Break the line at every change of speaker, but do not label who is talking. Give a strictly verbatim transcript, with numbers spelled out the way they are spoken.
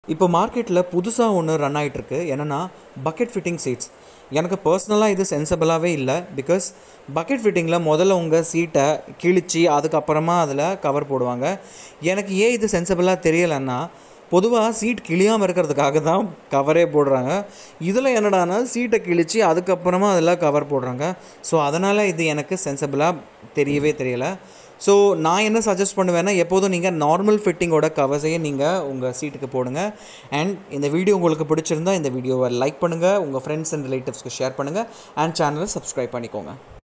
இப்போ மார்க்கெட்டில் புதுசாக ஒன்று ரன் ஆகிட்டுருக்கு. என்னென்னா பக்கெட் ஃபிட்டிங் சீட்ஸ். எனக்கு பர்சனலாக இது சென்சபிளாகவே இல்லை. பிகாஸ் பக்கெட் ஃபிட்டிங்கில் முதல்ல உங்கள் சீட்டை கிழிச்சு அதுக்கப்புறமா அதில் கவர் போடுவாங்க. எனக்கு ஏன் இது சென்சபிளாக தெரியலைன்னா, பொதுவாக சீட் கிழியாமல் இருக்கிறதுக்காக தான் கவரே போடுறாங்க. இதில் என்னடானா சீட்டை கிழிச்சு அதுக்கப்புறமா அதில் கவர் போடுறாங்க. ஸோ அதனால் இது எனக்கு சென்சபிளாக தெரியவே தெரியலை. ஸோ நான் என்ன சஜஸ்ட் பண்ணுவேன்னா, எப்போதும் நீங்கள் நார்மல் ஃபிட்டிங்கோட கவர்ஸையே நீங்கள் உங்கள் சீட்டுக்கு போடுங்க. அண்ட் இந்த வீடியோ உங்களுக்கு பிடிச்சிருந்தா இந்த வீடியோவை லைக் பண்ணுங்கள், உங்கள் ஃப்ரெண்ட்ஸ் அண்ட் ரிலேட்டிவ்ஸ்க்கு ஷேர் பண்ணுங்கள், அண்ட் சேனலை சப்ஸ்கிரைப் பண்ணிக்கோங்க.